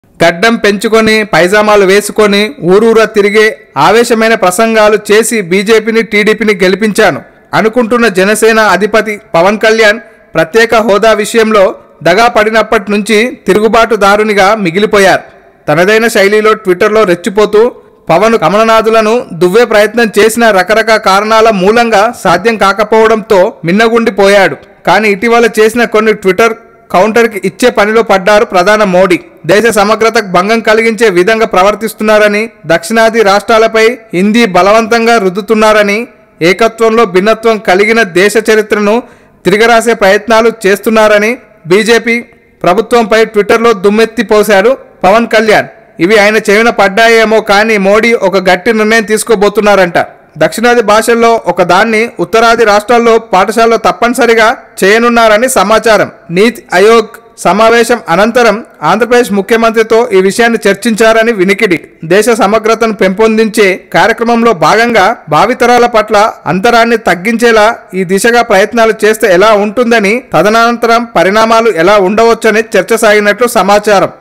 గడ్డం పెంచుకొని పైజామాలు వేసుకొని ఊరూరా తిరిగే ఆవేశమైన ప్రసంగాలు చేసి బీజేపీని టీడీపీని గెలిపించాను అనుకుంటున్న జనసేన అధిపతి పవన్ కళ్యాణ్ ప్రత్యేక హోదా విషయంలో దగా పడినప్పటి నుంచి తిరుగుబాటుదారునిగా మిగిలిపోయారు. తనదైన శైలిలో ట్విట్టర్లో రెచ్చిపోతూ పవన్ కమలనాథులను దువ్వే ప్రయత్నం చేసిన రకరకాల కారణాల మూలంగా సాధ్యం కాకపోవడంతో మిన్నగుండిపోయాడు. కానీ ఇటీవల చేసిన కొన్ని ట్విట్టర్ కౌంటర్కి ఇచ్చే పనిలో పడ్డారు ప్రధాని మోడీ. దేశ సమగ్రతకు భంగం కలిగించే విధంగా ప్రవర్తిస్తున్నారని, దక్షిణాది రాష్ట్రాలపై హిందీ బలవంతంగా రుద్దుతున్నారని, ఏకత్వంలో భిన్నత్వం కలిగిన దేశ చరిత్రను తిరగరాసే ప్రయత్నాలు చేస్తున్నారని బీజేపీ ప్రభుత్వంపై ట్విట్టర్లో దుమ్మెత్తిపోశాడు పవన్ కళ్యాణ్. ఇవి ఆయన చెవిన పడ్డాయేమో కానీ మోడీ ఒక గట్టి నిర్ణయం తీసుకోబోతున్నారంట. దక్షిణాది భాషల్లో ఒక దాన్ని ఉత్తరాది రాష్ట్రాల్లో పాఠశాలలో తప్పనిసరిగా చేయనున్నారని సమాచారం. నీతి ఆయోగ్ సమావేశం అనంతరం ఆంధ్రప్రదేశ్ ముఖ్యమంత్రితో ఈ విషయాన్ని చర్చించారని వినికిడి. దేశ సమగ్రతను పెంపొందించే కార్యక్రమంలో భాగంగా భావితరాల పట్ల అంతరాన్ని తగ్గించేలా ఈ దిశగా ప్రయత్నాలు చేస్తే ఎలా ఉంటుందని, తదనంతరం పరిణామాలు ఎలా ఉండవచ్చని చర్చ సాగినట్లు సమాచారం.